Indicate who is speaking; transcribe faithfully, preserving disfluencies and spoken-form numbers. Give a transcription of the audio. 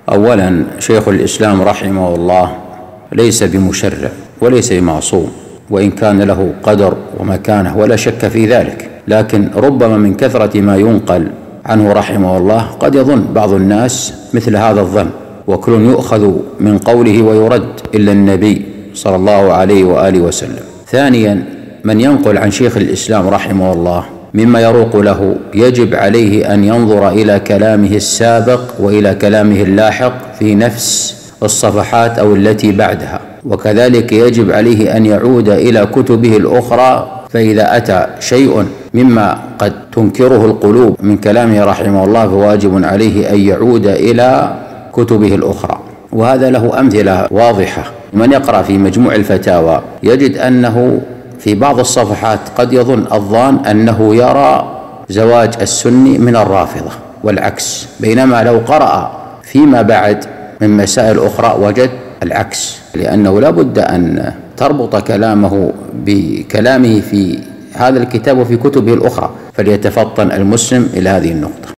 Speaker 1: أولا، شيخ الإسلام رحمه الله ليس بمشرع وليس بمعصوم، وإن كان له قدر ومكانة ولا شك في ذلك، لكن ربما من كثرة ما ينقل عنه رحمه الله قد يظن بعض الناس مثل هذا الظن، وكل يؤخذ من قوله ويرد إلا النبي صلى الله عليه وآله وسلم. ثانيا، من ينقل عن شيخ الإسلام رحمه الله مما يروق له يجب عليه أن ينظر إلى كلامه السابق وإلى كلامه اللاحق في نفس الصفحات أو التي بعدها، وكذلك يجب عليه أن يعود إلى كتبه الأخرى، فإذا أتى شيء مما قد تنكره القلوب من كلامه رحمه الله فواجب عليه أن يعود إلى كتبه الأخرى، وهذا له أمثلة واضحة. من يقرأ في مجموع الفتاوى يجد أنه في بعض الصفحات قد يظن الظان أنه يرى زواج السني من الرافضة والعكس، بينما لو قرأ فيما بعد من مسائل أخرى وجد العكس، لأنه لا بد أن تربط كلامه بكلامه في هذا الكتاب وفي كتبه الأخرى، فليتفطن المسلم إلى هذه النقطة.